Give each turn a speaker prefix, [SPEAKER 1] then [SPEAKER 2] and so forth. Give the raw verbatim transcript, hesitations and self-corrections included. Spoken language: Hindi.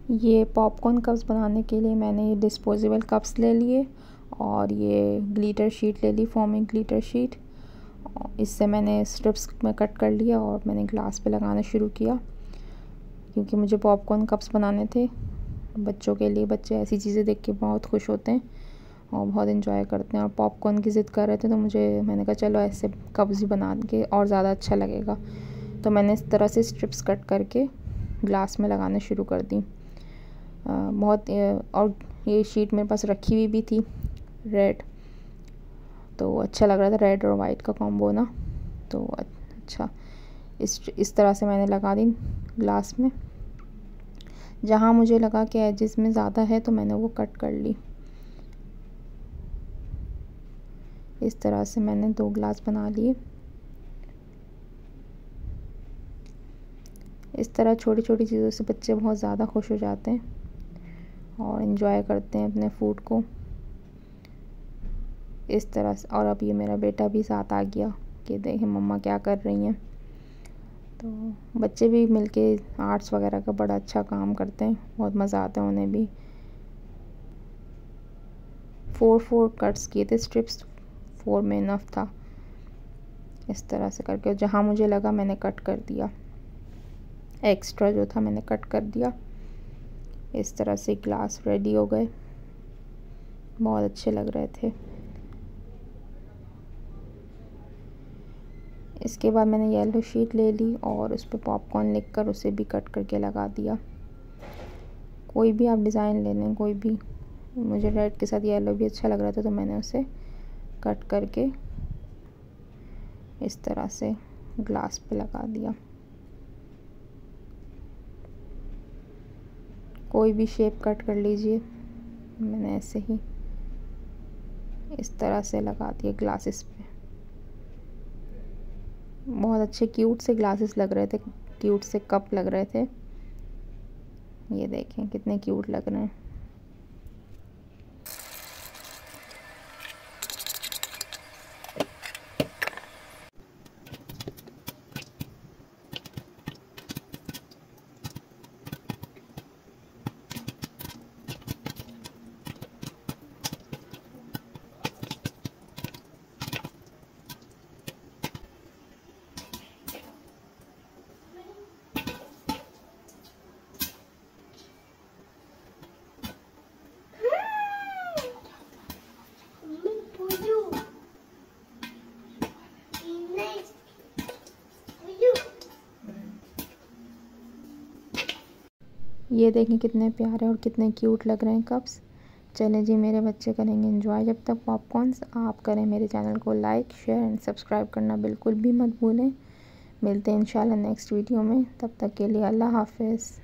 [SPEAKER 1] ये पॉपकॉर्न कप्स बनाने के लिए मैंने ये डिस्पोजेबल कप्स ले लिए और ये ग्लिटर शीट ले ली, फोमिंग ग्लिटर शीट। इससे मैंने स्ट्रिप्स में कट कर लिया और मैंने ग्लास पे लगाना शुरू किया, क्योंकि मुझे पॉपकॉर्न कप्स बनाने थे बच्चों के लिए। बच्चे ऐसी चीज़ें देख के बहुत खुश होते हैं और बहुत इन्जॉय करते हैं, और पॉपकॉर्न की ज़िद कर रहे थे, तो मुझे मैंने कहा चलो ऐसे कप्स ही बना के और ज़्यादा अच्छा लगेगा। तो मैंने इस तरह से स्ट्रिप्स कट करके ग्लास में लगाना शुरू कर दी। बहुत और ये शीट मेरे पास रखी हुई भी थी रेड, तो अच्छा लग रहा था रेड और वाइट का कॉम्बो ना, तो अच्छा इस इस तरह से मैंने लगा दी ग्लास में। जहाँ मुझे लगा कि एजेस में ज़्यादा है तो मैंने वो कट कर ली। इस तरह से मैंने दो ग्लास बना लिए। इस तरह छोटी छोटी चीज़ों से बच्चे बहुत ज़्यादा खुश हो जाते हैं और इन्जॉय करते हैं अपने फूड को इस तरह से। और अब ये मेरा बेटा भी साथ आ गया कि देखें मम्मा क्या कर रही हैं। तो बच्चे भी मिलके आर्ट्स वगैरह का बड़ा अच्छा काम करते हैं, बहुत मज़ा आता है उन्हें भी। फोर फोर कट्स किए थे स्ट्रिप्स, फोर में इनफ था। इस तरह से करके जहाँ मुझे लगा मैंने कट कर दिया, एक्स्ट्रा जो था मैंने कट कर दिया। इस तरह से ग्लास रेडी हो गए, बहुत अच्छे लग रहे थे। इसके बाद मैंने येलो शीट ले ली और उस पर पॉपकॉर्न लिखकर उसे भी कट करके लगा दिया। कोई भी आप डिज़ाइन ले लें, कोई भी। मुझे रेड के साथ येलो भी अच्छा लग रहा था, तो मैंने उसे कट करके इस तरह से ग्लास पे लगा दिया। कोई भी शेप कट कर लीजिए, मैंने ऐसे ही इस तरह से लगा दिए ग्लासेस पे। बहुत अच्छे क्यूट से ग्लासेस लग रहे थे, क्यूट से कप लग रहे थे। ये देखें कितने क्यूट लग रहे हैं। ये देखें कितने प्यारे और कितने क्यूट लग रहे हैं कप्स। चलें जी, मेरे बच्चे करेंगे एंजॉय जब तक पॉपकॉर्न्स। आप करें मेरे चैनल को लाइक शेयर एंड सब्सक्राइब करना बिल्कुल भी मत भूलें। मिलते हैं इंशाल्लाह नेक्स्ट वीडियो में, तब तक के लिए अल्लाह हाफ़िज़।